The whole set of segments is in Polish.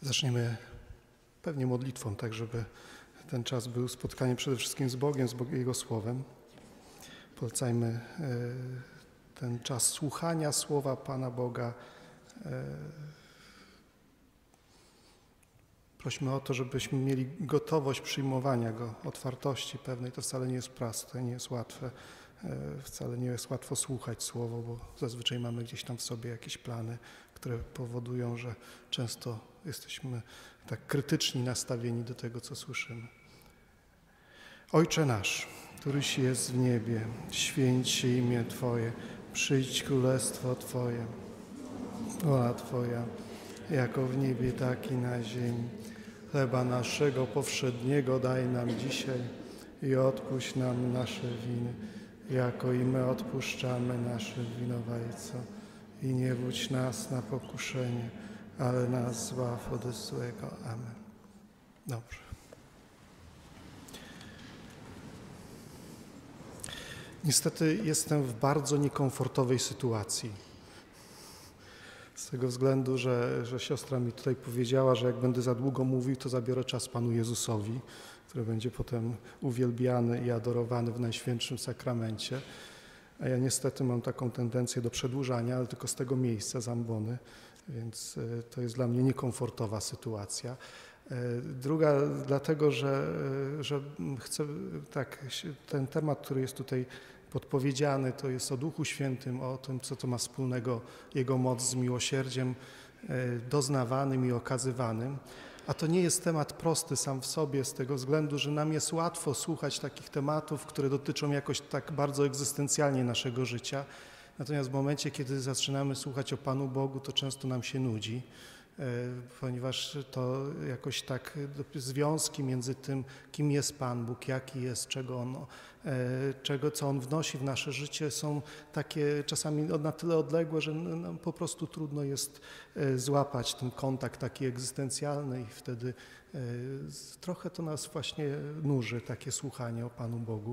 Zaczniemy pewnie modlitwą, tak żeby ten czas był spotkaniem przede wszystkim z Bogiem, z Jego Słowem. Polecajmy ten czas słuchania Słowa Pana Boga. Prośmy o to, żebyśmy mieli gotowość przyjmowania Go, otwartości pewnej. To wcale nie jest proste, nie jest łatwe. Wcale nie jest łatwo słuchać Słowo, bo zazwyczaj mamy gdzieś tam w sobie jakieś plany, które powodują, że często jesteśmy tak krytyczni nastawieni do tego, co słyszymy. Ojcze nasz, któryś jest w niebie, święć się imię Twoje, przyjdź królestwo Twoje, wola Twoja, jako w niebie, tak i na ziemi. Chleba naszego powszedniego daj nam dzisiaj i odpuść nam nasze winy, jako i my odpuszczamy naszym winowajcom. I nie wódź nas na pokuszenie, ale nas zbaw ode złego. Amen. Dobrze. Niestety jestem w bardzo niekomfortowej sytuacji. Z tego względu, że siostra mi tutaj powiedziała, że jak będę za długo mówił, to zabiorę czas Panu Jezusowi, który będzie potem uwielbiany i adorowany w Najświętszym Sakramencie. A ja niestety mam taką tendencję do przedłużania, ale tylko z tego miejsca, z ambony, więc to jest dla mnie niekomfortowa sytuacja. Druga dlatego, że chcę, tak, ten temat, który jest tutaj podpowiedziany, to jest o Duchu Świętym, o tym, co to ma wspólnego Jego moc z miłosierdziem doznawanym i okazywanym. A to nie jest temat prosty sam w sobie z tego względu, że nam jest łatwo słuchać takich tematów, które dotyczą jakoś tak bardzo egzystencjalnie naszego życia. Natomiast w momencie, kiedy zaczynamy słuchać o Panu Bogu, to często nam się nudzi, ponieważ to jakoś tak związki między tym, kim jest Pan Bóg, jaki jest, co On wnosi w nasze życie, są takie czasami na tyle odległe, że nam po prostu trudno jest złapać ten kontakt taki egzystencjalny i wtedy trochę to nas właśnie nuży, takie słuchanie o Panu Bogu.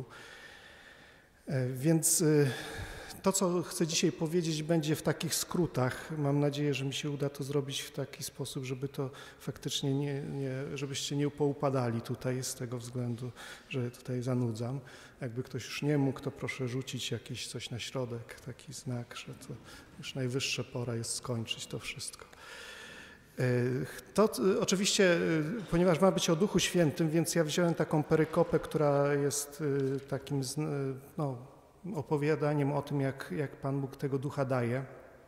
Więc to, co chcę dzisiaj powiedzieć, będzie w takich skrótach. Mam nadzieję, że mi się uda to zrobić w taki sposób, żeby to faktycznie żebyście nie poupadali tutaj z tego względu, że tutaj zanudzam. Jakby ktoś już nie mógł, to proszę rzucić jakieś coś na środek, taki znak, że to już najwyższa pora jest skończyć to wszystko. To oczywiście, ponieważ ma być o Duchu Świętym, więc ja wziąłem taką perykopę, która jest takim opowiadaniem o tym, jak Pan Bóg tego Ducha daje.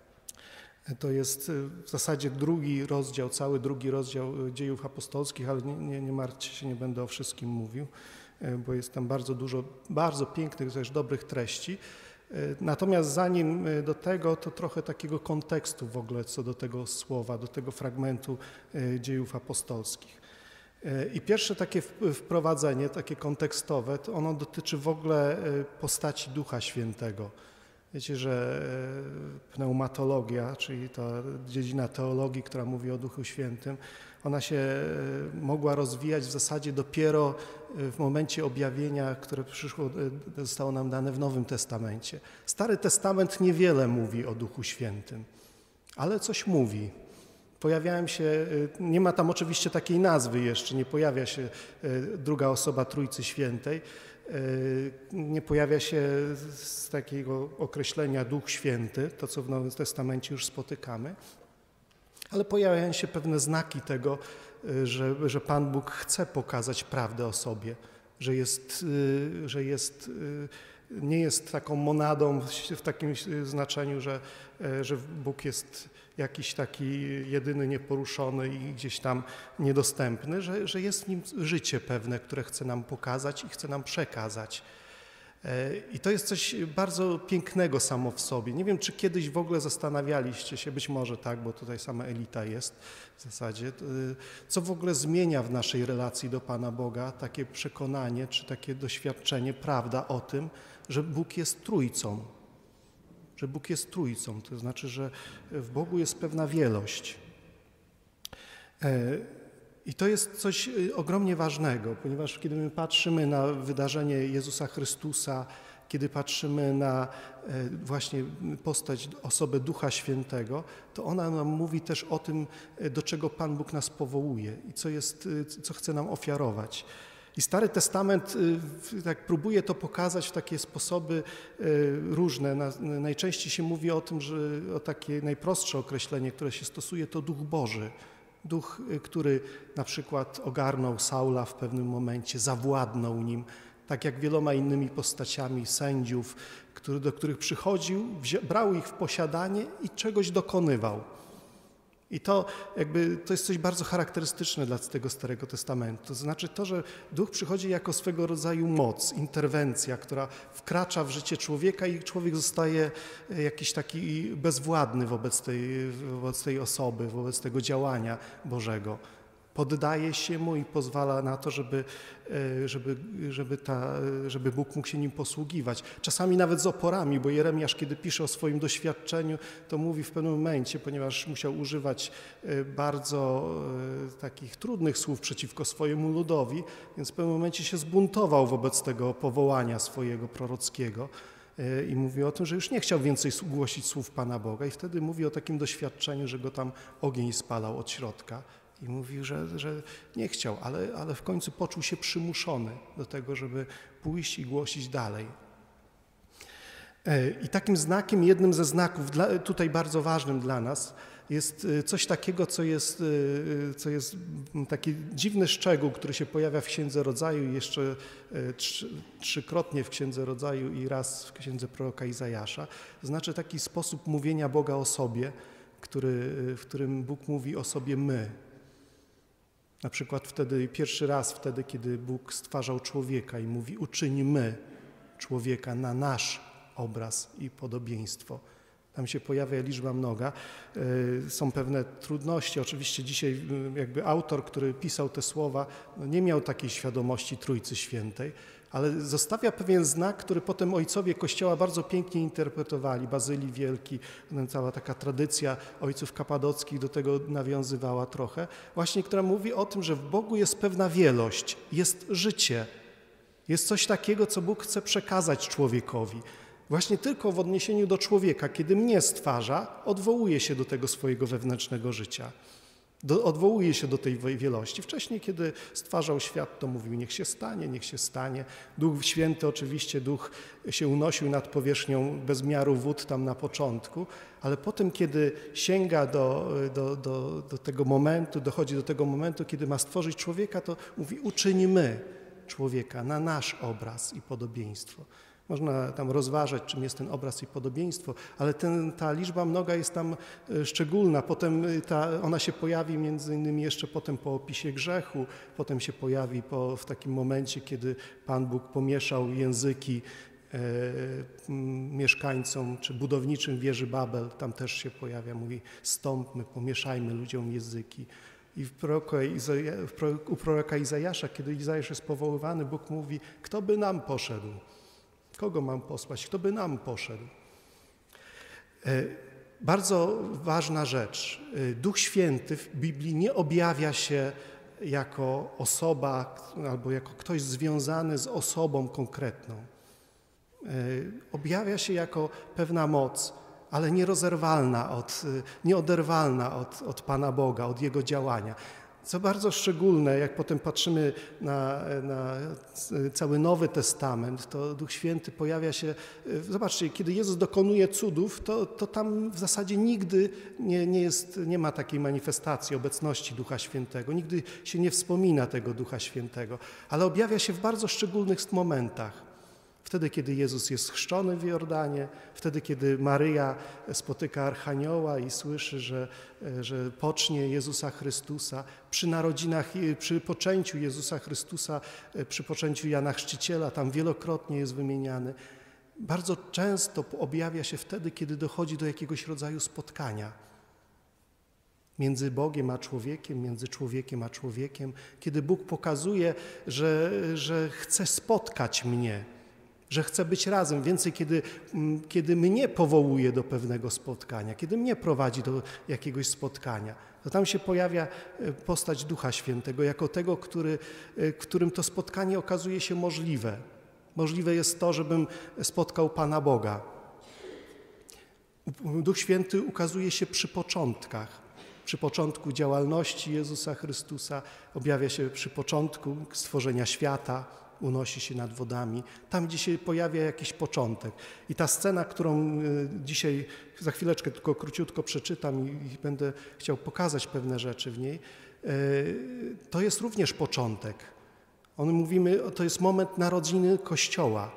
To jest w zasadzie cały drugi rozdział Dziejów Apostolskich, ale nie martwcie się, nie będę o wszystkim mówił, bo jest tam bardzo dużo, bardzo pięknych, też dobrych treści. Natomiast zanim do tego, to trochę takiego kontekstu w ogóle co do tego słowa, do tego fragmentu Dziejów Apostolskich. I pierwsze takie wprowadzenie, takie kontekstowe, to ono dotyczy w ogóle postaci Ducha Świętego. Wiecie, że pneumatologia, czyli ta dziedzina teologii, która mówi o Duchu Świętym, ona się mogła rozwijać w zasadzie dopiero w momencie objawienia, które zostało nam dane w Nowym Testamencie. Stary Testament niewiele mówi o Duchu Świętym, ale coś mówi. Nie ma tam oczywiście takiej nazwy jeszcze, nie pojawia się druga osoba Trójcy Świętej, nie pojawia się z takiego określenia Duch Święty, to co w Nowym Testamencie już spotykamy, ale pojawiają się pewne znaki tego, że Pan Bóg chce pokazać prawdę o sobie, że nie jest taką monadą w takim znaczeniu, że Bóg jest jakiś taki jedyny, nieporuszony i gdzieś tam niedostępny, że jest w nim życie pewne, które chce nam pokazać i chce nam przekazać. I to jest coś bardzo pięknego samo w sobie. Nie wiem, czy kiedyś w ogóle zastanawialiście się, być może tak, bo tutaj sama elita jest w zasadzie, co w ogóle zmienia w naszej relacji do Pana Boga takie przekonanie, czy takie doświadczenie, prawda o tym, że Bóg jest Trójcą. Że Bóg jest Trójcą, to znaczy, że w Bogu jest pewna wielość. I to jest coś ogromnie ważnego, ponieważ kiedy my patrzymy na wydarzenie Jezusa Chrystusa, kiedy patrzymy na właśnie postać, osobę Ducha Świętego, to ona nam mówi też o tym, do czego Pan Bóg nas powołuje i co chce nam ofiarować. I Stary Testament tak próbuje to pokazać w takie sposoby różne. Najczęściej się mówi o tym, że o takie najprostsze określenie, które się stosuje, to Duch Boży. Duch, który na przykład ogarnął Saula w pewnym momencie, zawładnął nim, tak jak wieloma innymi postaciami sędziów, do których przychodził, brał ich w posiadanie i czegoś dokonywał. I to jest coś bardzo charakterystyczne dla tego Starego Testamentu. To znaczy to, że Duch przychodzi jako swego rodzaju moc, interwencja, która wkracza w życie człowieka i człowiek zostaje jakiś taki bezwładny wobec tej osoby, wobec tego działania Bożego. Poddaje się mu i pozwala na to, żeby Bóg mógł się nim posługiwać. Czasami nawet z oporami, bo Jeremiasz, kiedy pisze o swoim doświadczeniu, to mówi w pewnym momencie, ponieważ musiał używać bardzo takich trudnych słów przeciwko swojemu ludowi, więc w pewnym momencie się zbuntował wobec tego powołania swojego prorockiego i mówi o tym, że już nie chciał więcej głosić słów Pana Boga i wtedy mówi o takim doświadczeniu, że go tam ogień spalał od środka. I mówił, że nie chciał, ale w końcu poczuł się przymuszony do tego, żeby pójść i głosić dalej. I takim znakiem, jednym ze znaków tutaj bardzo ważnym dla nas jest coś takiego, co jest taki dziwny szczegół, który się pojawia w Księdze Rodzaju i jeszcze trzykrotnie w Księdze Rodzaju i raz w Księdze proroka Izajasza. To znaczy taki sposób mówienia Boga o sobie, w którym Bóg mówi o sobie my. Na przykład pierwszy raz wtedy, kiedy Bóg stwarzał człowieka i mówi: uczyńmy człowieka na nasz obraz i podobieństwo. Tam się pojawia liczba mnoga. Są pewne trudności. Oczywiście dzisiaj autor, który pisał te słowa, nie miał takiej świadomości Trójcy Świętej, ale zostawia pewien znak, który potem ojcowie Kościoła bardzo pięknie interpretowali. Bazylii Wielki, cała taka tradycja ojców kapadockich do tego nawiązywała trochę, właśnie która mówi o tym, że w Bogu jest pewna wielość, jest życie, jest coś takiego, co Bóg chce przekazać człowiekowi. Właśnie tylko w odniesieniu do człowieka, kiedy mnie stwarza, odwołuje się do tego swojego wewnętrznego życia. Odwołuje się do tej wielości. Wcześniej, kiedy stwarzał świat, to mówił: niech się stanie, niech się stanie. Duch Święty, oczywiście Duch się unosił nad powierzchnią bezmiaru wód tam na początku, ale potem, kiedy sięga do tego momentu, dochodzi do tego momentu, kiedy ma stworzyć człowieka, to mówi: uczyńmy człowieka na nasz obraz i podobieństwo. Można tam rozważać, czym jest ten obraz i podobieństwo, ale ta liczba mnoga jest tam szczególna. Potem ona się pojawi między innymi jeszcze potem po opisie grzechu, potem się pojawi w takim momencie, kiedy Pan Bóg pomieszał języki mieszkańcom czy budowniczym wieży Babel. Tam też się pojawia, mówi: stąpmy, pomieszajmy ludziom języki. I u proroka Izajasza, kiedy Izajasz jest powoływany, Bóg mówi: kto by nam poszedł? Kogo mam posłać? Kto by nam poszedł? Bardzo ważna rzecz. Duch Święty w Biblii nie objawia się jako osoba albo jako ktoś związany z osobą konkretną. Objawia się jako pewna moc, ale nierozerwalna, nieoderwalna od Pana Boga, od Jego działania. Co bardzo szczególne, jak potem patrzymy na cały Nowy Testament, to Duch Święty pojawia się, zobaczcie, kiedy Jezus dokonuje cudów, to tam w zasadzie nigdy nie ma takiej manifestacji obecności Ducha Świętego, nigdy się nie wspomina tego Ducha Świętego, ale objawia się w bardzo szczególnych momentach. Wtedy, kiedy Jezus jest chrzczony w Jordanie, wtedy, kiedy Maryja spotyka Archanioła i słyszy, że pocznie Jezusa Chrystusa, przy narodzinach, przy poczęciu Jezusa Chrystusa, przy poczęciu Jana Chrzciciela, tam wielokrotnie jest wymieniany. Bardzo często objawia się wtedy, kiedy dochodzi do jakiegoś rodzaju spotkania między Bogiem a człowiekiem, między człowiekiem a człowiekiem, kiedy Bóg pokazuje, że chce spotkać mnie, że chce być razem. Więcej, kiedy mnie powołuje do pewnego spotkania, kiedy mnie prowadzi do jakiegoś spotkania, to tam się pojawia postać Ducha Świętego jako tego, w którym to spotkanie okazuje się możliwe. Możliwe jest to, żebym spotkał Pana Boga. Duch Święty ukazuje się przy początkach. Przy początku działalności Jezusa Chrystusa, objawia się przy początku stworzenia świata, unosi się nad wodami. Tam, gdzie się pojawia jakiś początek. I ta scena, którą dzisiaj za chwileczkę tylko króciutko przeczytam i będę chciał pokazać pewne rzeczy w niej, to jest również początek. Mówimy, to jest moment narodziny Kościoła.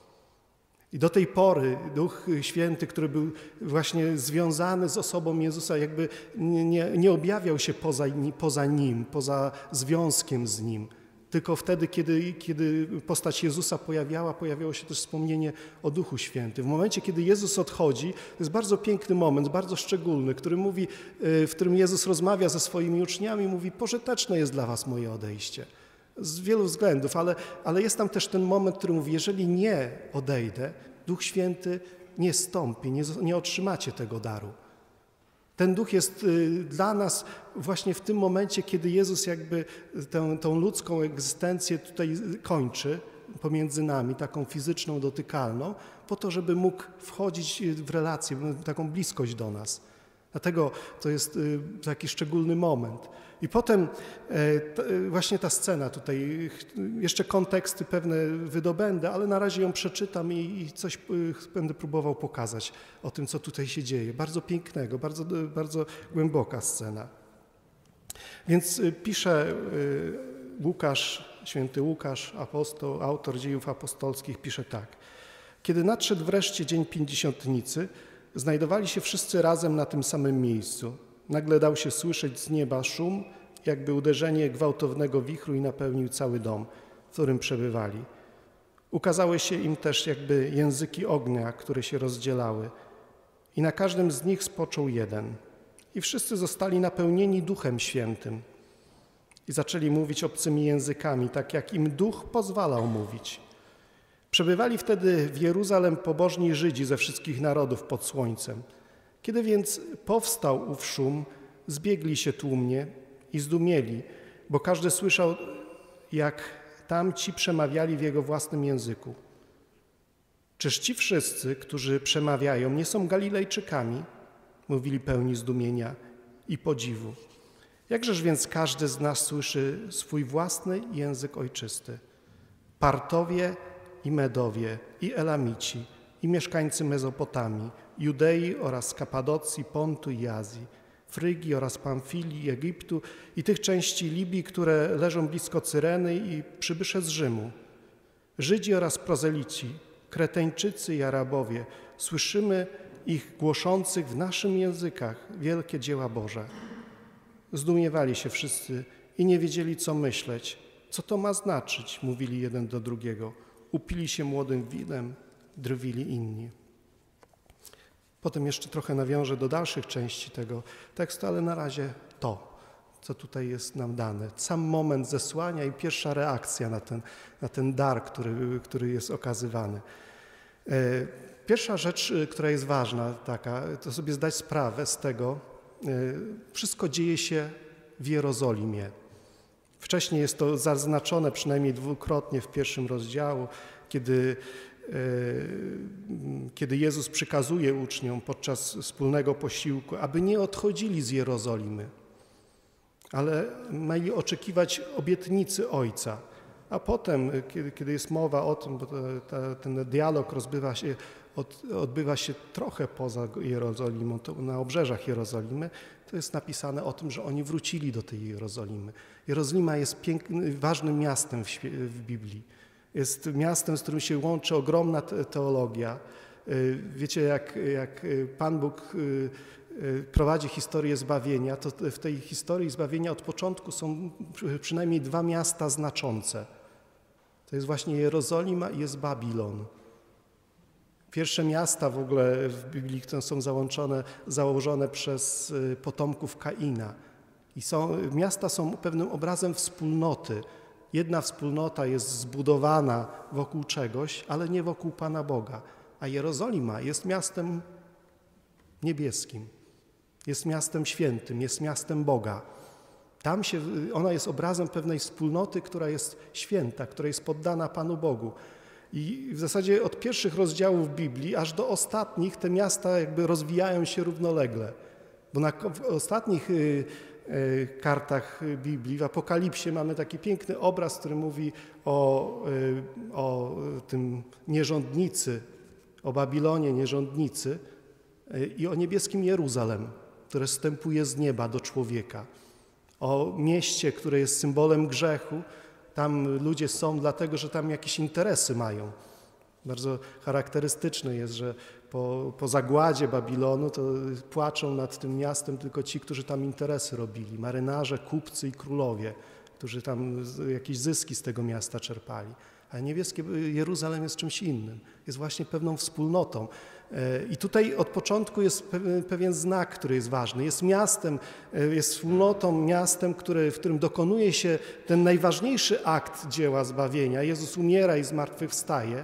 I do tej pory Duch Święty, który był właśnie związany z osobą Jezusa, jakby nie objawiał się poza Nim, poza związkiem z Nim. Tylko wtedy, kiedy postać Jezusa pojawiało się też wspomnienie o Duchu Świętym. W momencie, kiedy Jezus odchodzi, to jest bardzo piękny moment, bardzo szczególny, w którym Jezus rozmawia ze swoimi uczniami, mówi: pożyteczne jest dla was moje odejście. Z wielu względów, ale jest tam też ten moment, który mówi: jeżeli nie odejdę, Duch Święty nie stąpi, nie otrzymacie tego daru. Ten Duch jest dla nas właśnie w tym momencie, kiedy Jezus jakby tą ludzką egzystencję tutaj kończy pomiędzy nami, taką fizyczną, dotykalną, po to, żeby mógł wchodzić w relację, taką bliskość do nas. Dlatego to jest taki szczególny moment. I potem właśnie ta scena tutaj, jeszcze konteksty pewne wydobędę, ale na razie ją przeczytam i coś będę próbował pokazać o tym, co tutaj się dzieje. Bardzo pięknego, bardzo, bardzo głęboka scena. Więc pisze Łukasz, święty Łukasz, apostoł, autor Dziejów Apostolskich, pisze tak. Kiedy nadszedł wreszcie dzień Pięćdziesiątnicy, znajdowali się wszyscy razem na tym samym miejscu. Nagle dał się słyszeć z nieba szum, jakby uderzenie gwałtownego wichru i napełnił cały dom, w którym przebywali. Ukazały się im też jakby języki ognia, które się rozdzielały. I na każdym z nich spoczął jeden. I wszyscy zostali napełnieni Duchem Świętym. I zaczęli mówić obcymi językami, tak jak im Duch pozwalał mówić. Przebywali wtedy w Jeruzalem pobożni Żydzi ze wszystkich narodów pod słońcem. Kiedy więc powstał ów szum, zbiegli się tłumnie i zdumieli, bo każdy słyszał, jak tamci przemawiali w jego własnym języku. Czyż ci wszyscy, którzy przemawiają, nie są Galilejczykami? Mówili pełni zdumienia i podziwu. Jakżeż więc każdy z nas słyszy swój własny język ojczysty? Partowie i Medowie, i Elamici, i mieszkańcy Mezopotamii, Judei oraz Kapadocji, Pontu i Azji, Frygii oraz Pamfilii, Egiptu i tych części Libii, które leżą blisko Cyreny i przybysze z Rzymu. Żydzi oraz prozelici, Kreteńczycy i Arabowie, słyszymy ich głoszących w naszym językach wielkie dzieła Boże. Zdumiewali się wszyscy i nie wiedzieli, co myśleć. Co to ma znaczyć? Mówili jeden do drugiego. Upili się młodym winem, drwili inni. Potem jeszcze trochę nawiążę do dalszych części tego tekstu, ale na razie to, co tutaj jest nam dane. Sam moment zesłania i pierwsza reakcja na ten dar, który jest okazywany. Pierwsza rzecz, która jest ważna, to sobie zdać sprawę z tego, wszystko dzieje się w Jerozolimie. Wcześniej jest to zaznaczone przynajmniej dwukrotnie w pierwszym rozdziału, kiedy Jezus przykazuje uczniom podczas wspólnego posiłku, aby nie odchodzili z Jerozolimy, ale mieli oczekiwać obietnicy Ojca. A potem, kiedy jest mowa o tym, bo ten dialog odbywa się trochę poza Jerozolimą, na obrzeżach Jerozolimy, to jest napisane o tym, że oni wrócili do tej Jerozolimy. Jerozolima jest ważnym miastem w Biblii. Jest miastem, z którym się łączy ogromna teologia. Wiecie, jak Pan Bóg prowadzi historię zbawienia, to w tej historii zbawienia od początku są przynajmniej dwa miasta znaczące. To jest właśnie Jerozolima i jest Babilon. Pierwsze miasta w ogóle w Biblii, które są założone przez potomków Kaina. I miasta są pewnym obrazem wspólnoty. Jedna wspólnota jest zbudowana wokół czegoś, ale nie wokół Pana Boga. A Jerozolima jest miastem niebieskim, jest miastem świętym, jest miastem Boga. Ona jest obrazem pewnej wspólnoty, która jest święta, która jest poddana Panu Bogu. I w zasadzie od pierwszych rozdziałów Biblii aż do ostatnich te miasta jakby rozwijają się równolegle. Bo w ostatnich kartach Biblii, w Apokalipsie mamy taki piękny obraz, który mówi o tym nierządnicy, o Babilonie nierządnicy i o niebieskim Jeruzalem, które zstępuje z nieba do człowieka. O mieście, które jest symbolem grzechu. Tam ludzie są dlatego, że tam jakieś interesy mają. Bardzo charakterystyczne jest, że po zagładzie Babilonu to płaczą nad tym miastem tylko ci, którzy tam interesy robili. Marynarze, kupcy i królowie, którzy tam jakieś zyski z tego miasta czerpali. A niebieskie Jeruzalem jest czymś innym. Jest właśnie pewną wspólnotą. I tutaj od początku jest pewien znak, który jest ważny. Jest miastem, jest wspólnotą, miastem, w którym dokonuje się ten najważniejszy akt dzieła zbawienia. Jezus umiera i zmartwychwstaje,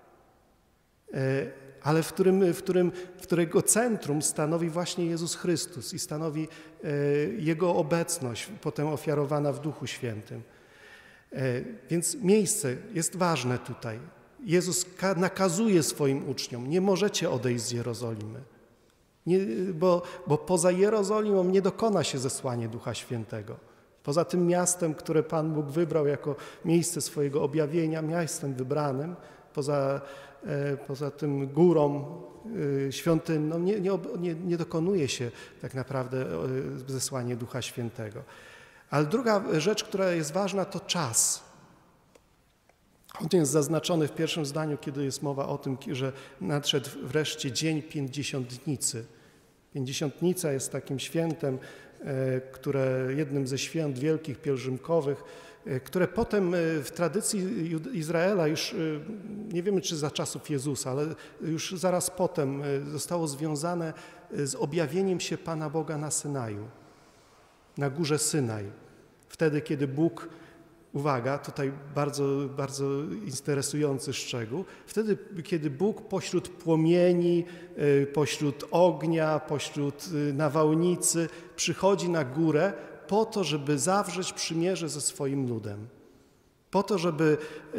ale którego centrum stanowi właśnie Jezus Chrystus i stanowi Jego obecność, potem ofiarowana w Duchu Świętym. Więc miejsce jest ważne tutaj. Jezus nakazuje swoim uczniom, nie możecie odejść z Jerozolimy, bo poza Jerozolimą nie dokona się zesłanie Ducha Świętego. Poza tym miastem, które Pan Bóg wybrał jako miejsce swojego objawienia, miastem wybranym, poza tym górą świątynną, nie dokonuje się tak naprawdę zesłanie Ducha Świętego. Ale druga rzecz, która jest ważna, to czas. On jest zaznaczony w pierwszym zdaniu, kiedy jest mowa o tym, że nadszedł wreszcie dzień Pięćdziesiątnicy. Pięćdziesiątnica jest takim świętem, jednym ze świąt wielkich, pielgrzymkowych, które potem w tradycji Izraela już, nie wiemy czy za czasów Jezusa, ale już zaraz potem zostało związane z objawieniem się Pana Boga na Synaju, na górze Synaj. Wtedy, kiedy Bóg, uwaga, tutaj bardzo, bardzo interesujący szczegół, wtedy, kiedy Bóg pośród płomieni, pośród ognia, pośród nawałnicy przychodzi na górę po to, żeby zawrzeć przymierze ze swoim ludem. Po to, żeby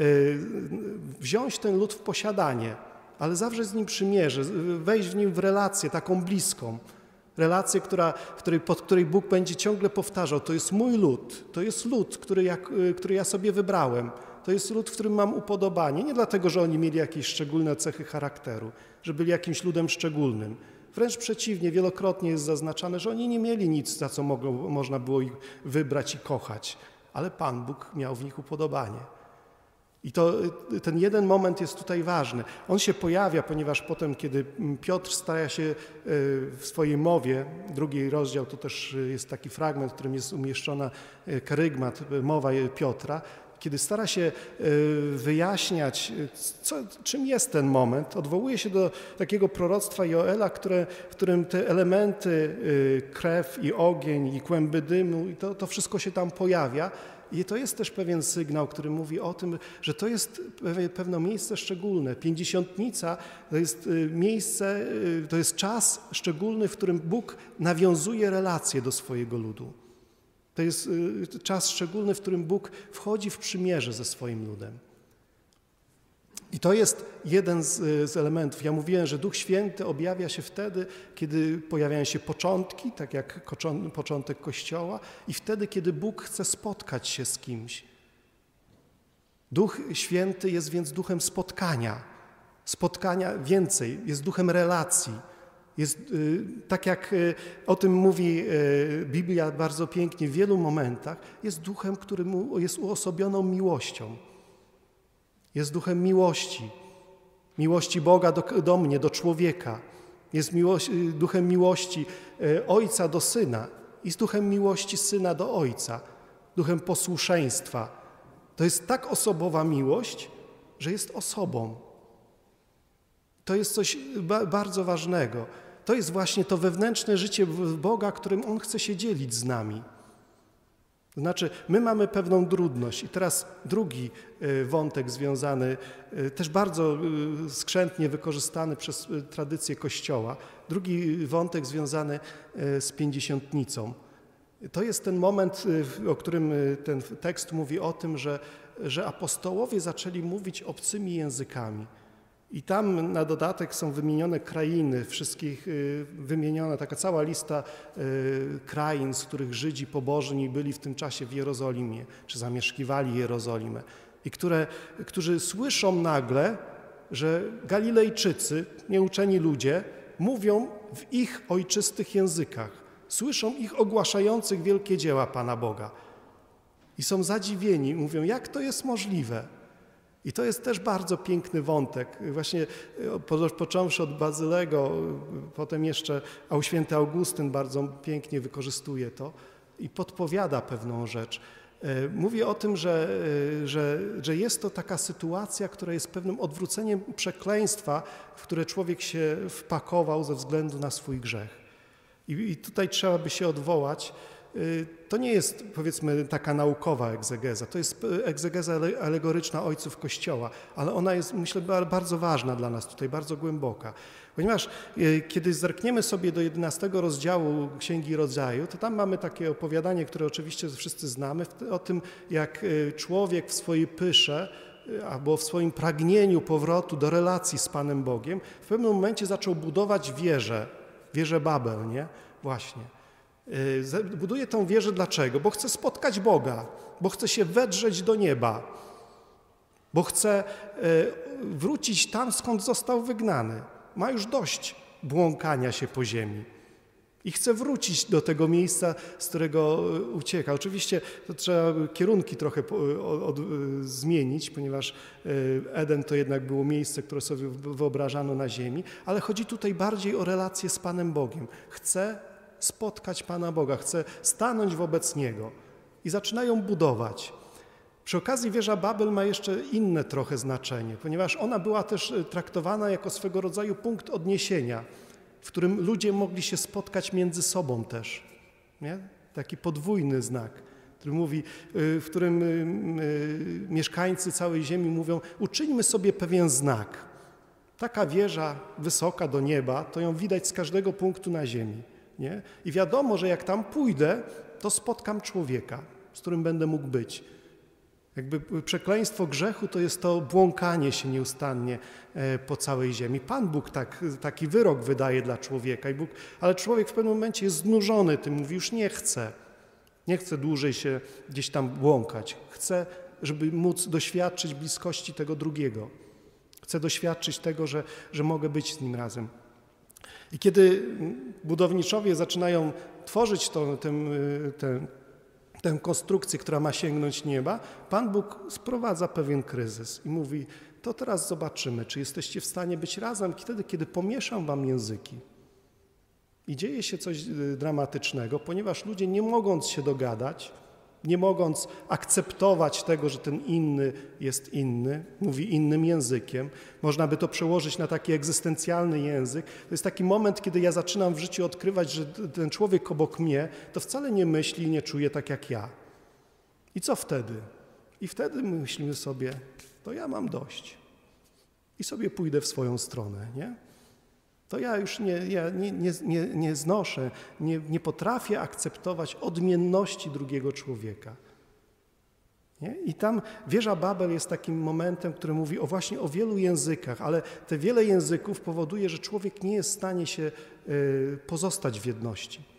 wziąć ten lud w posiadanie, ale zawrzeć z nim przymierze, wejść w nim w relację taką bliską. Relację, pod której Bóg będzie ciągle powtarzał, to jest mój lud, to jest lud, który ja sobie wybrałem, to jest lud, w którym mam upodobanie. Nie dlatego, że oni mieli jakieś szczególne cechy charakteru, że byli jakimś ludem szczególnym. Wręcz przeciwnie, wielokrotnie jest zaznaczane, że oni nie mieli nic, za co można było ich wybrać i kochać, ale Pan Bóg miał w nich upodobanie. I ten jeden moment jest tutaj ważny. On się pojawia, ponieważ potem, kiedy Piotr stara się w swojej mowie, drugi rozdział to też jest taki fragment, w którym jest umieszczona karygmat, mowa Piotra, kiedy stara się wyjaśniać, czym jest ten moment, odwołuje się do takiego proroctwa Joela, w którym te elementy, krew i ogień i kłęby dymu, i to wszystko się tam pojawia. I to jest też pewien sygnał, który mówi o tym, że to jest pewne miejsce szczególne. Pięćdziesiątnica to jest miejsce, to jest czas szczególny, w którym Bóg nawiązuje relacje do swojego ludu. To jest czas szczególny, w którym Bóg wchodzi w przymierze ze swoim ludem. I to jest jeden z elementów. Ja mówiłem, że Duch Święty objawia się wtedy, kiedy pojawiają się początki, tak jak początek Kościoła, i wtedy, kiedy Bóg chce spotkać się z kimś. Duch Święty jest więc duchem spotkania więcej, jest duchem relacji. Jest, tak jak o tym mówi Biblia bardzo pięknie w wielu momentach, jest duchem, który jest uosobioną miłością. Jest duchem miłości Boga do mnie, do człowieka. Jest duchem miłości Ojca do Syna. Jest duchem miłości Syna do Ojca. Duchem posłuszeństwa. To jest tak osobowa miłość, że jest osobą. To jest coś bardzo ważnego. To jest właśnie to wewnętrzne życie Boga, którym On chce się dzielić z nami. To znaczy, my mamy pewną trudność. I teraz drugi wątek związany, też bardzo skrzętnie wykorzystany przez tradycję Kościoła. Drugi wątek związany z Pięćdziesiątnicą. To jest ten moment, o którym ten tekst mówi o tym, że że apostołowie zaczęli mówić obcymi językami. I tam na dodatek są wymienione krainy, wszystkich wymieniona taka cała lista krain, z których Żydzi pobożni byli w tym czasie w Jerozolimie, czy zamieszkiwali Jerozolimę. I którzy słyszą nagle, że Galilejczycy, nieuczeni ludzie, mówią w ich ojczystych językach. Słyszą ich ogłaszających wielkie dzieła Pana Boga. I są zadziwieni, mówią, jak to jest możliwe? I to jest też bardzo piękny wątek. Właśnie począwszy od Bazylego, potem jeszcze święty Augustyn bardzo pięknie wykorzystuje to i podpowiada pewną rzecz. Mówi o tym, że jest to taka sytuacja, która jest pewnym odwróceniem przekleństwa, w które człowiek się wpakował ze względu na swój grzech. I tutaj trzeba by się odwołać. To nie jest, powiedzmy, taka naukowa egzegeza, to jest egzegeza alegoryczna ojców Kościoła, ale ona jest, myślę, bardzo ważna dla nas tutaj, bardzo głęboka. Ponieważ kiedy zerkniemy sobie do 11 rozdziału Księgi Rodzaju, to tam mamy takie opowiadanie, które oczywiście wszyscy znamy, o tym, jak człowiek w swojej pysze albo w swoim pragnieniu powrotu do relacji z Panem Bogiem w pewnym momencie zaczął budować wieżę Babel, nie? Właśnie. Buduje tę wieżę dlaczego? Bo chce spotkać Boga, bo chce się wedrzeć do nieba, bo chce wrócić tam, skąd został wygnany. Ma już dość błąkania się po ziemi i chce wrócić do tego miejsca, z którego ucieka. Oczywiście to trzeba kierunki trochę zmienić, ponieważ Eden to jednak było miejsce, które sobie wyobrażano na ziemi, ale chodzi tutaj bardziej o relację z Panem Bogiem. Chce spotkać Pana Boga, chce stanąć wobec Niego i zaczynają budować. Przy okazji wieża Babel ma jeszcze inne trochę znaczenie, ponieważ ona była też traktowana jako swego rodzaju punkt odniesienia, w którym ludzie mogli się spotkać między sobą też. Nie? Taki podwójny znak, który mówi, w którym mieszkańcy całej ziemi mówią, uczyńmy sobie pewien znak. Taka wieża wysoka do nieba, to ją widać z każdego punktu na ziemi. Nie? I wiadomo, że jak tam pójdę, to spotkam człowieka, z którym będę mógł być. Jakby przekleństwo grzechu to jest to błąkanie się nieustannie po całej ziemi. Pan Bóg taki wyrok wydaje dla człowieka, ale człowiek w pewnym momencie jest znużony tym, mówi już nie chcę dłużej się gdzieś tam błąkać. Chcę, żeby móc doświadczyć bliskości tego drugiego. Chcę doświadczyć tego, że mogę być z nim razem. I kiedy budowniczowie zaczynają tworzyć tę konstrukcję, która ma sięgnąć nieba, Pan Bóg sprowadza pewien kryzys i mówi, to teraz zobaczymy, czy jesteście w stanie być razem wtedy, kiedy pomieszam wam języki. I dzieje się coś dramatycznego, ponieważ ludzie nie mogąc się dogadać, nie mogąc akceptować tego, że ten inny jest inny, mówi innym językiem. Można by to przełożyć na taki egzystencjalny język. To jest taki moment, kiedy ja zaczynam w życiu odkrywać, że ten człowiek obok mnie to wcale nie myśli i nie czuje tak jak ja. I co wtedy? I wtedy myślimy sobie, to ja mam dość. I sobie pójdę w swoją stronę, nie? To ja już nie znoszę, nie potrafię akceptować odmienności drugiego człowieka. Nie? I tam wieża Babel jest takim momentem, który mówi właśnie o wielu językach, ale te wiele języków powoduje, że człowiek nie jest w stanie się pozostać w jedności.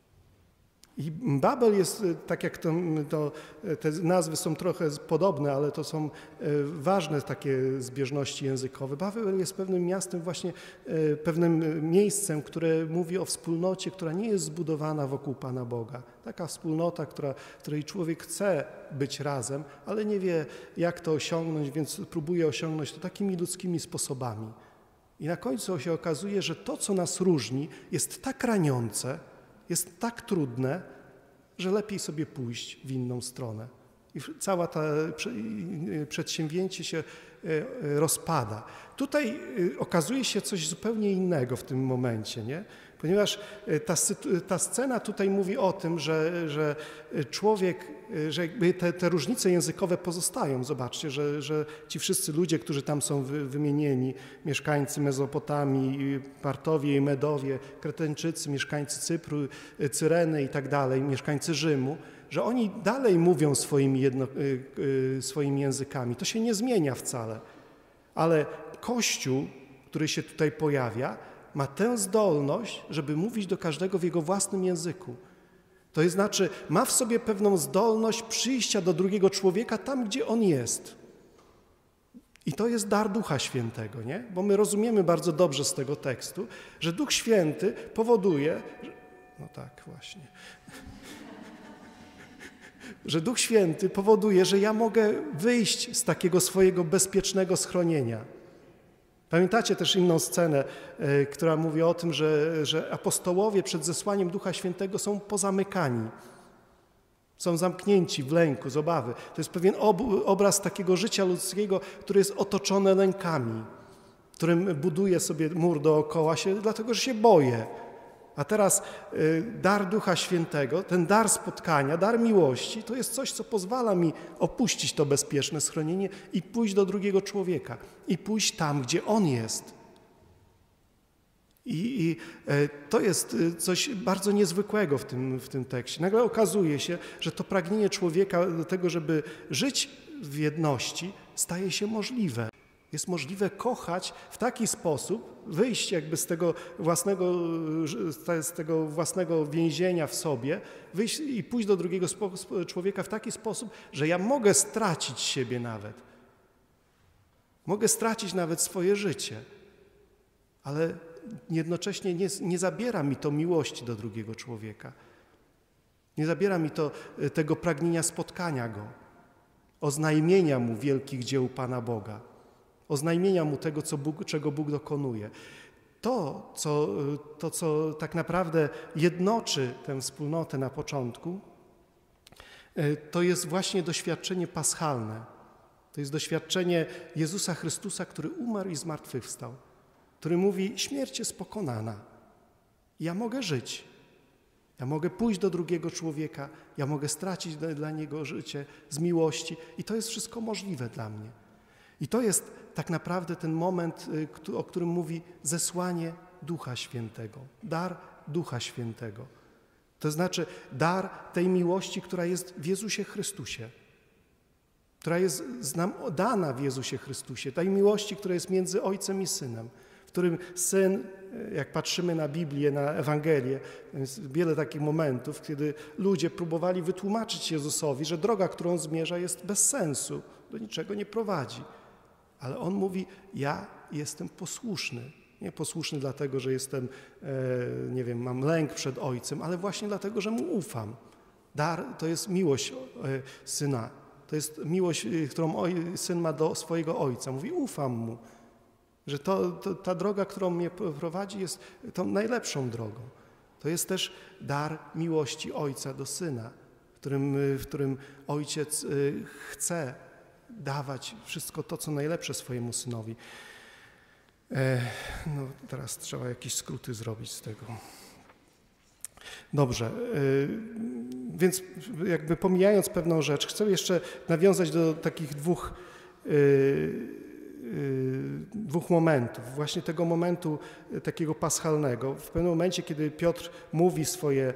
I Babel jest, tak jak te nazwy są trochę podobne, ale to są ważne takie zbieżności językowe. Babel jest pewnym miastem, właśnie pewnym miejscem, które mówi o wspólnocie, która nie jest zbudowana wokół Pana Boga. Taka wspólnota, w której człowiek chce być razem, ale nie wie, jak to osiągnąć, więc próbuje osiągnąć to takimi ludzkimi sposobami. I na końcu się okazuje, że to, co nas różni, jest tak raniące, jest tak trudne, że lepiej sobie pójść w inną stronę. I cała ta przedsięwzięcie się rozpada. Tutaj okazuje się coś zupełnie innego w tym momencie, nie? Ponieważ ta scena tutaj mówi o tym, że człowiek, że jakby te różnice językowe pozostają. Zobaczcie, że ci wszyscy ludzie, którzy tam są wymienieni, mieszkańcy Mezopotamii, Partowie i Medowie, Kreteńczycy, mieszkańcy Cypru, Cyreny i tak dalej, mieszkańcy Rzymu, że oni dalej mówią swoimi językami. To się nie zmienia wcale. Ale Kościół, który się tutaj pojawia, ma tę zdolność, żeby mówić do każdego w jego własnym języku. To znaczy, ma w sobie pewną zdolność przyjścia do drugiego człowieka tam, gdzie on jest. I to jest dar Ducha Świętego, nie? Bo my rozumiemy bardzo dobrze z tego tekstu, że Duch Święty powoduje, no tak właśnie, że Duch Święty powoduje, że ja mogę wyjść z takiego swojego bezpiecznego schronienia. Pamiętacie też inną scenę, która mówi o tym, że apostołowie przed zesłaniem Ducha Świętego są pozamykani. Są zamknięci w lęku, z obawy. To jest pewien obraz takiego życia ludzkiego, które jest otoczone lękami, którym buduje sobie mur dookoła się, dlatego że się boję. A teraz dar Ducha Świętego, ten dar spotkania, dar miłości, to jest coś, co pozwala mi opuścić to bezpieczne schronienie i pójść do drugiego człowieka. I pójść tam, gdzie on jest. I to jest coś bardzo niezwykłego w tym tekście. Nagle okazuje się, że to pragnienie człowieka do tego, żeby żyć w jedności, staje się możliwe. Jest możliwe kochać w taki sposób, wyjść jakby z tego własnego więzienia w sobie, wyjść i pójść do drugiego człowieka w taki sposób, że ja mogę stracić siebie nawet. Mogę stracić nawet swoje życie, ale jednocześnie nie zabiera mi to miłości do drugiego człowieka. Nie zabiera mi to tego pragnienia spotkania go, oznajmienia mu wielkich dzieł Pana Boga, oznajmienia mu tego, czego Bóg dokonuje. To, co tak naprawdę jednoczy tę wspólnotę na początku, to jest właśnie doświadczenie paschalne. To jest doświadczenie Jezusa Chrystusa, który umarł i zmartwychwstał, który mówi, śmierć jest pokonana. Ja mogę żyć. Ja mogę pójść do drugiego człowieka, ja mogę stracić dla niego życie z miłości i to jest wszystko możliwe dla mnie. I to jest tak naprawdę ten moment, o którym mówi zesłanie Ducha Świętego, dar Ducha Świętego. To znaczy dar tej miłości, która jest w Jezusie Chrystusie, która jest nam dana w Jezusie Chrystusie, tej miłości, która jest między Ojcem i Synem, w którym Syn, jak patrzymy na Biblię, na Ewangelię, jest wiele takich momentów, kiedy ludzie próbowali wytłumaczyć Jezusowi, że droga, którą zmierza, jest bez sensu, do niczego nie prowadzi. Ale On mówi, ja jestem posłuszny. Nie posłuszny dlatego, że jestem, nie wiem, mam lęk przed Ojcem, ale właśnie dlatego, że Mu ufam. Dar to jest miłość Syna. To jest miłość, którą Syn ma do swojego Ojca. Mówi, ufam Mu. Że ta droga, którą mnie prowadzi, jest tą najlepszą drogą. To jest też dar miłości Ojca do Syna, w którym Ojciec chce dawać wszystko to, co najlepsze swojemu Synowi. No, teraz trzeba jakieś skróty zrobić z tego. Dobrze, więc jakby pomijając pewną rzecz, chcę jeszcze nawiązać do takich dwóch momentów, właśnie tego momentu takiego paschalnego. W pewnym momencie, kiedy Piotr mówi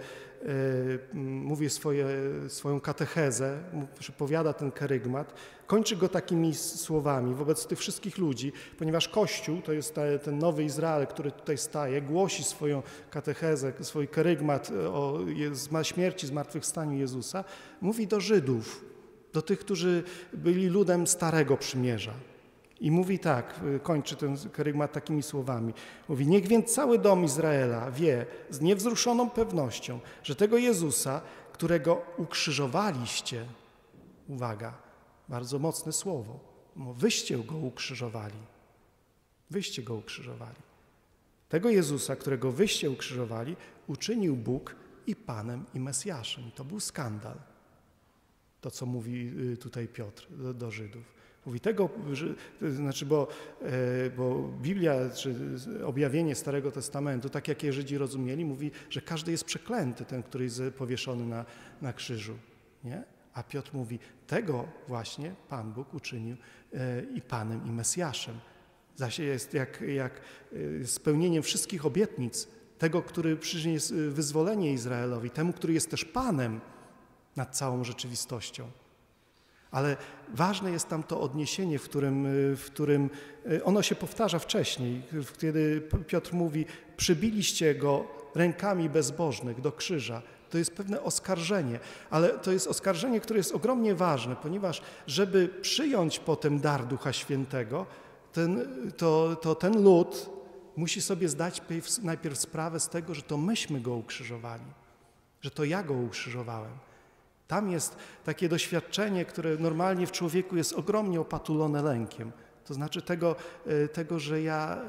swoją katechezę, przypowiada ten kerygmat, kończy go takimi słowami wobec tych wszystkich ludzi, ponieważ Kościół, to jest ten nowy Izrael, który tutaj staje, głosi swoją katechezę, swój kerygmat o śmierci, zmartwychwstaniu Jezusa, mówi do Żydów, do tych, którzy byli ludem Starego Przymierza. I mówi tak, kończy ten kerygmat takimi słowami. Mówi, niech więc cały dom Izraela wie z niewzruszoną pewnością, że tego Jezusa, którego ukrzyżowaliście, uwaga, bardzo mocne słowo, wyście go ukrzyżowali. Wyście go ukrzyżowali. Tego Jezusa, którego wyście ukrzyżowali, uczynił Bóg i Panem, i Mesjaszem. To był skandal. To, co mówi tutaj Piotr do Żydów. Mówi tego, znaczy, bo Biblia, czy objawienie Starego Testamentu, tak jak je Żydzi rozumieli, mówi, że każdy jest przeklęty, ten, który jest powieszony na krzyżu. Nie? A Piotr mówi, tego właśnie Pan Bóg uczynił i Panem, i Mesjaszem. Zaś jest jak spełnieniem wszystkich obietnic tego, który przyniesie wyzwolenie Izraelowi, temu, który jest też Panem. nad całą rzeczywistością. Ale ważne jest tam to odniesienie, w którym ono się powtarza wcześniej, kiedy Piotr mówi: przybiliście go rękami bezbożnych do krzyża. To jest pewne oskarżenie, ale to jest oskarżenie, które jest ogromnie ważne, ponieważ żeby przyjąć potem dar Ducha Świętego, ten lud musi sobie zdać najpierw sprawę z tego, że to myśmy go ukrzyżowali, że to ja go ukrzyżowałem. Tam jest takie doświadczenie, które normalnie w człowieku jest ogromnie opatulone lękiem. To znaczy tego, że ja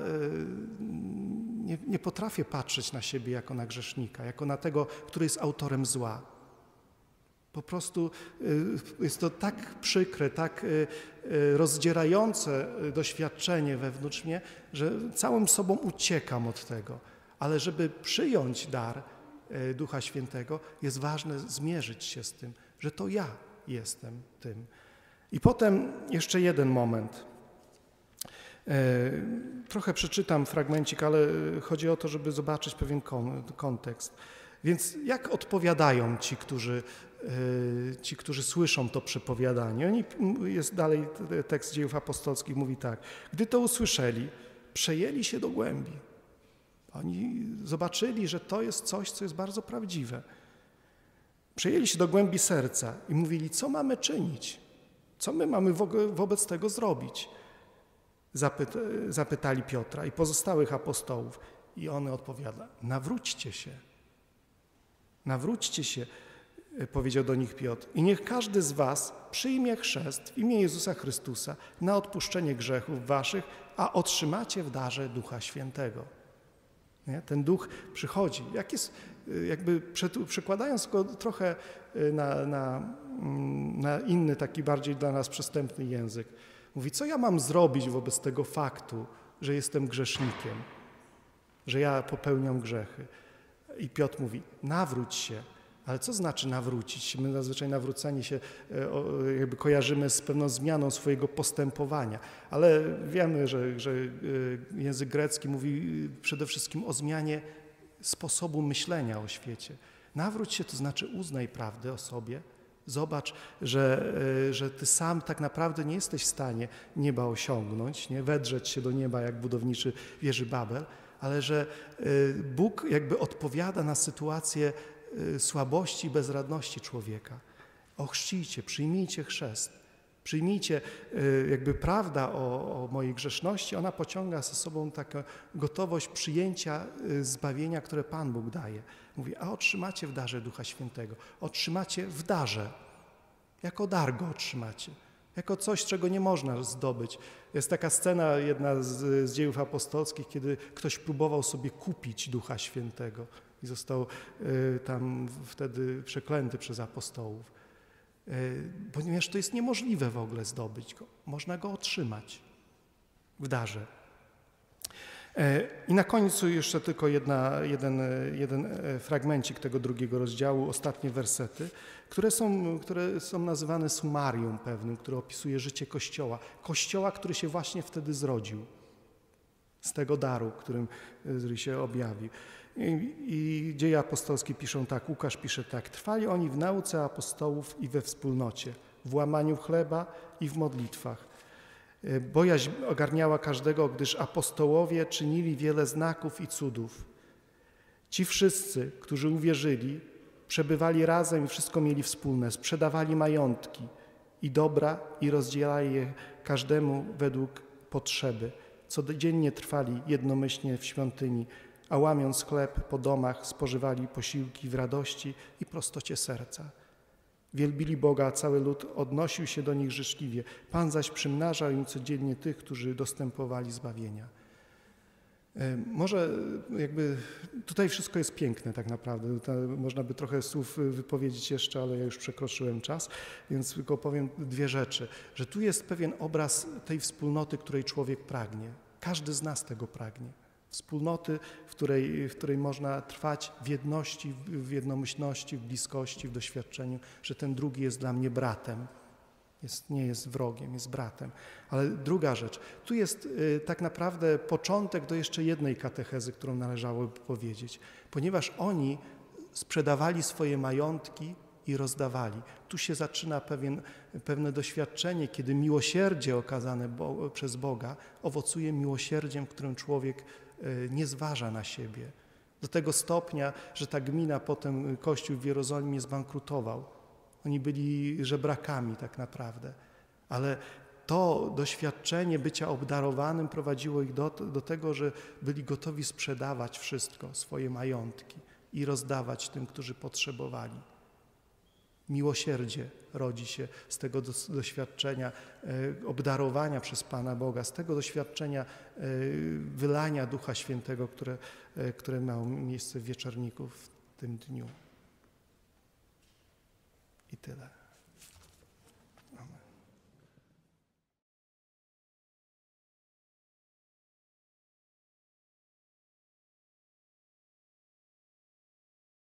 nie potrafię patrzeć na siebie jako na grzesznika, jako na tego, który jest autorem zła. Po prostu jest to tak przykre, tak rozdzierające doświadczenie wewnątrz mnie, że całym sobą uciekam od tego. Ale żeby przyjąć dar Ducha Świętego, jest ważne zmierzyć się z tym, że to ja jestem tym. I potem jeszcze jeden moment. Trochę przeczytam fragmencik, ale chodzi o to, żeby zobaczyć pewien kontekst. Więc jak odpowiadają ci, którzy słyszą to przepowiadanie? Jest dalej tekst Dziejów Apostolskich, mówi tak. Gdy to usłyszeli, przejęli się do głębi. Oni zobaczyli, że to jest coś, co jest bardzo prawdziwe. Przejęli się do głębi serca i mówili: co mamy czynić? Co my mamy wobec tego zrobić? Zapytali Piotra i pozostałych apostołów. I on odpowiada: nawróćcie się. Nawróćcie się, powiedział do nich Piotr. I niech każdy z was przyjmie chrzest w imię Jezusa Chrystusa na odpuszczenie grzechów waszych, a otrzymacie w darze Ducha Świętego. Nie? Ten Duch przychodzi. Przekładając go trochę na inny, taki bardziej dla nas przystępny język. Mówi: co ja mam zrobić wobec tego faktu, że jestem grzesznikiem, że ja popełniam grzechy? I Piotr mówi: nawróć się. Ale co znaczy nawrócić? My zazwyczaj nawrócenie się kojarzymy z pewną zmianą swojego postępowania. Ale wiemy, że język grecki mówi przede wszystkim o zmianie sposobu myślenia o świecie. Nawróć się to znaczy uznaj prawdę o sobie. Zobacz, że ty sam tak naprawdę nie jesteś w stanie nieba osiągnąć, nie wedrzeć się do nieba jak budowniczy wieży Babel, ale że Bóg jakby odpowiada na sytuację słabości i bezradności człowieka. Ochrzcijcie, przyjmijcie chrzest, przyjmijcie prawda o mojej grzeszności, ona pociąga ze sobą taką gotowość przyjęcia zbawienia, które Pan Bóg daje. Mówi: a otrzymacie w darze Ducha Świętego, otrzymacie w darze, jako dar go otrzymacie, jako coś, czego nie można zdobyć. Jest taka scena, jedna z Dziejów Apostolskich, kiedy ktoś próbował sobie kupić Ducha Świętego i został tam wtedy przeklęty przez apostołów. Ponieważ to jest niemożliwe w ogóle zdobyć go. Można go otrzymać w darze. I na końcu jeszcze tylko jeden fragmencik tego 2 rozdziału, ostatnie wersety, które są nazywane sumarium pewnym, które opisuje życie Kościoła. Kościoła, który się właśnie wtedy zrodził. Z tego daru, którym się objawił. I Dzieje Apostolskie piszą tak, Łukasz pisze tak: trwali oni w nauce apostołów i we wspólnocie, w łamaniu chleba i w modlitwach. Bojaźń ogarniała każdego, gdyż apostołowie czynili wiele znaków i cudów. Ci wszyscy, którzy uwierzyli, przebywali razem i wszystko mieli wspólne, sprzedawali majątki i dobra i rozdzielali je każdemu według potrzeby. Codziennie trwali jednomyślnie w świątyni, a łamiąc chleb po domach spożywali posiłki w radości i prostocie serca. Wielbili Boga, a cały lud odnosił się do nich życzliwie. Pan zaś przymnażał im codziennie tych, którzy dostępowali zbawienia. Może tutaj wszystko jest piękne tak naprawdę. Można by trochę słów wypowiedzieć jeszcze, ale ja już przekroczyłem czas, więc tylko powiem 2 rzeczy. Że tu jest pewien obraz tej wspólnoty, której człowiek pragnie. Każdy z nas tego pragnie. Wspólnoty, w której można trwać w jedności, w jednomyślności, w bliskości, w doświadczeniu, że ten drugi jest dla mnie bratem. Nie jest wrogiem, jest bratem. Ale druga rzecz, tu jest tak naprawdę początek do jeszcze jednej katechezy, którą należałoby powiedzieć. Ponieważ oni sprzedawali swoje majątki i rozdawali. Tu się zaczyna pewne doświadczenie, kiedy miłosierdzie okazane przez Boga owocuje miłosierdziem, którym człowiek nie zważa na siebie. Do tego stopnia, że ta gmina, potem Kościół w Jerozolimie zbankrutował. Oni byli żebrakami tak naprawdę, ale to doświadczenie bycia obdarowanym prowadziło ich do tego, że byli gotowi sprzedawać wszystko, swoje majątki i rozdawać tym, którzy potrzebowali. Miłosierdzie rodzi się z tego doświadczenia obdarowania przez Pana Boga, z tego doświadczenia wylania Ducha Świętego, które miało miejsce w Wieczorniku w tym dniu. I tyle.